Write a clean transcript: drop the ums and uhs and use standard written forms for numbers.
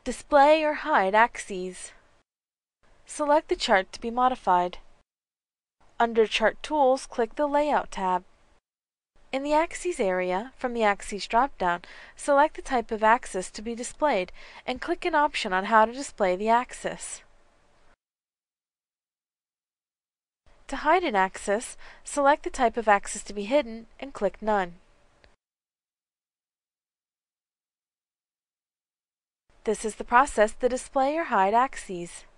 Display or hide axes. Select the chart to be modified. Under Chart Tools, click the Layout tab. In the Axes area, from the Axes drop-down, select the type of axis to be displayed and click an option on how to display the axis. To hide an axis, select the type of axis to be hidden and click None. This is the process to display or hide axes.